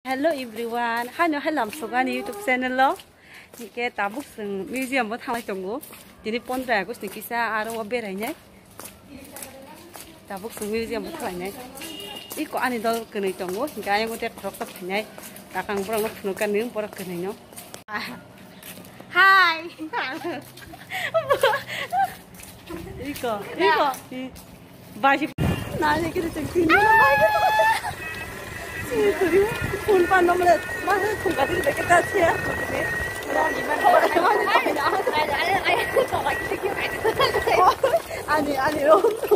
Hello everyone, hano halam soga ni YouTube channel lo. Jike tabuk sing museum mo thangai tongo. Dini 15 August ni kisa aro wa berai nai. Tabuk sing museum mo thangai nai. Iko ani dol kenai tongo, hingga ayang utek krok tap nai. Takang borang lo phunukan ning borak kenai no. Hi. Iko. Bashi. Nani kiri cengking. phun pan nó mới mà không cả cái ta chia 아니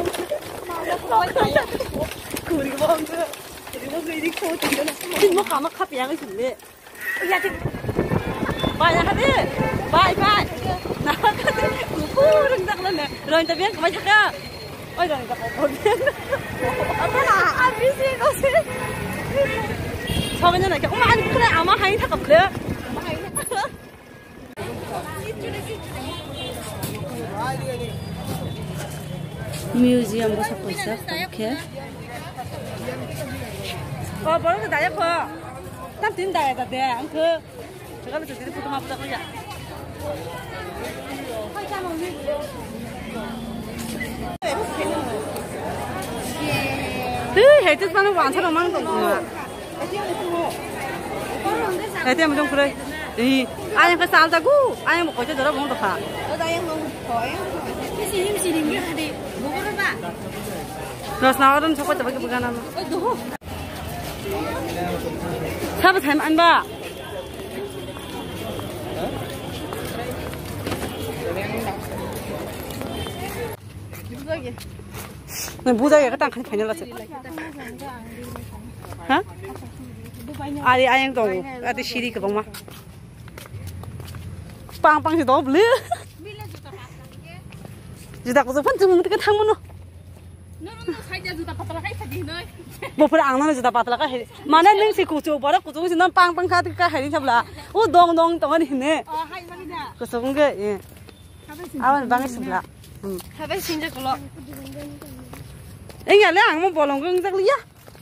그리고 이리 코 들려나 뭐 가마 카피 양을 줄래 야 바야 하데 바이 나가데 꾸르릉 당나네 그런데 bien 그만 잠깐 어이 저니까 거기 아 미친 거지 저거는 이렇게 엄마 아니 그래 아마 하이 다 그래 뮤지엄 뭐 찾고 있어? 이렇게 뭐라고 나야 커 땀 뛴다 해야 돼 그 저거 좀 들이 포도 마보자 그냥 해뜻 사는 왕처럼 하는 거구나 해뜻 좀 그래 아니 그 싸우자고 아니 뭐 거기서 저러 먹는 거 봐 terus nawarin coklat coba ke kanan siapa saya anda 무작위가 딱 같이 다녀왔어. hả? Ai anh tàu, ai xí cái bông mà. Bang thì đó bự. Juta có phân chung cái thang mà nó. Bộ phận ăn nó juta bắt là cái. Mà nên những sự cố chụp bảo là cố chụp nó bang khác cái hay chụp là. Ô dong tao đi nè. Cố chụp cái. Awan bang chụp là. Habis sinja kalau. Anh nghe là mau bỏ lòng gương rắc lia.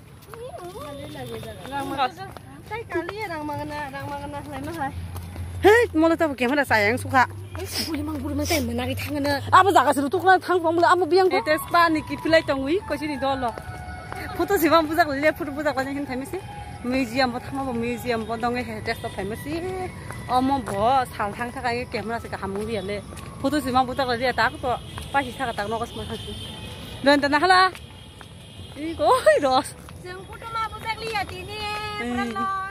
Cái kali đang mang na lại mà hay. Hey, mau letak bagaimana sayang suka? Boleh teh mana kita ngana. Apa jaga seru tu kan thang form apa biang ko. Tes pa ni ki pilai tangui ko sini dolo. Foto sivam bujak le foto bujak kan hin thamisi. Museum bo thang bo museum bo dong he tes to thamisi. Omo bo sang thang tha kai camera se ka hamung bi le. Foto sivam bujak le ta ko pa hi tha ka tak no ko smart thang. Dan tan hala. Igo ros. Jeng foto ma bujak li ya ti ni.